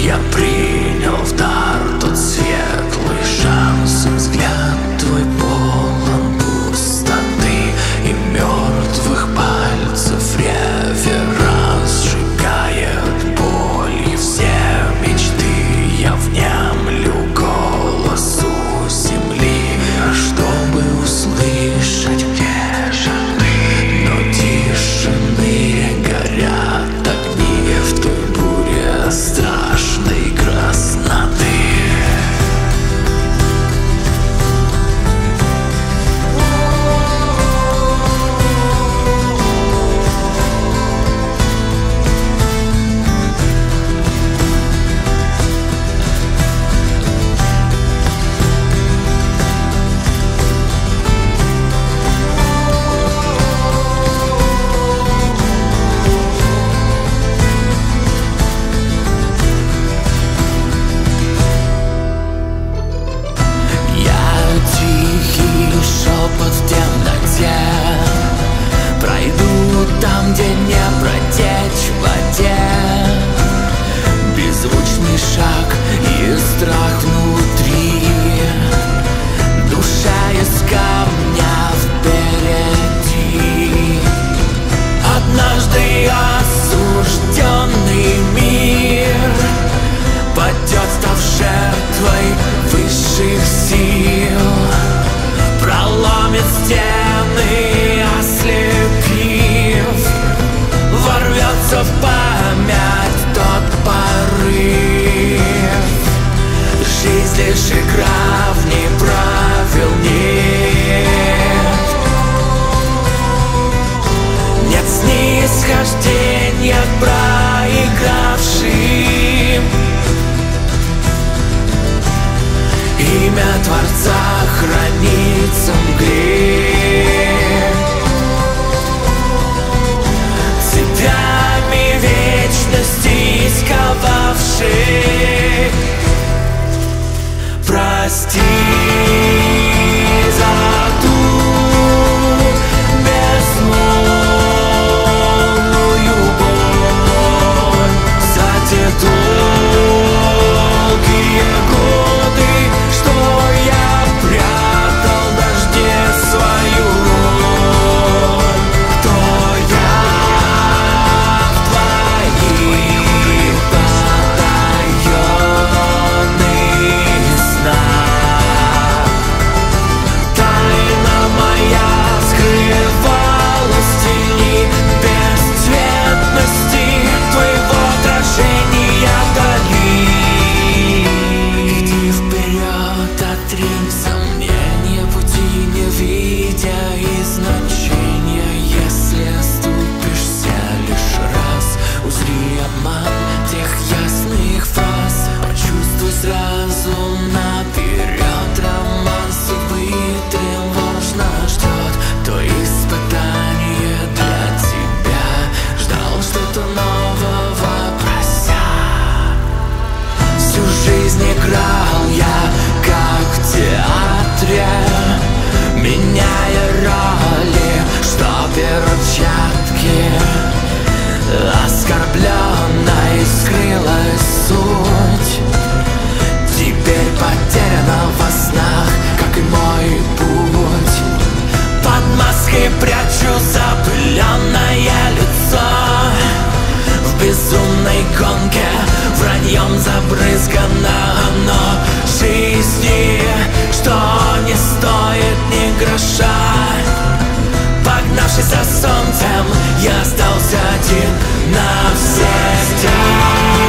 Я принял в дар тот светлый шанс, и взгляд твой полон пустоты и мертвых пальцев. Реверанс сжигает боль и все мечты. Я внемлю голосу земли, чтобы услышать, где же ты. Но тишины горят огни в той буре страшной красноты. Шепот в темноте, пройду там, где не протечь в воде. Беззвучный шаг и страх внутри, душа из камня впереди. Однажды осужденный мир падет, став жертвой высших сил. Проломит стены, ослепив, ворвется в память тот порыв. Жизнь лишь игра, в ней правил нет. Нет снисхождения к проигравшим. Имя Творца хранится в мгле. Цепями вечности сковавших, прости за ту безмолвную боль, за те долгие годы, что я прятал в дожде свою роль. Кто я в твоих потаенных снах? Тайна моя скрывалась в тени бесцветности твоего отражения вдали. Иди вперед, отринь сомнения, пути не видя и значения. Если оступишься лишь раз, узри обман тех ясных фраз. Почувствуй сразу наперед, роман судьбы тревожно ждет. То испытание для тебя, ждал что-то нового, прося. Всю жизнь играл я, как в театре, меняя роли, что перчатки. Оскорбленной скрылась суть, теперь потеряна во снах, как и мой путь. Под маской прячу запыленное лицо, в безумной гонке враньем забрызгано оно жизни, что не стоит ни гроша. Погнавшись за солнцем, я остался один навсегда.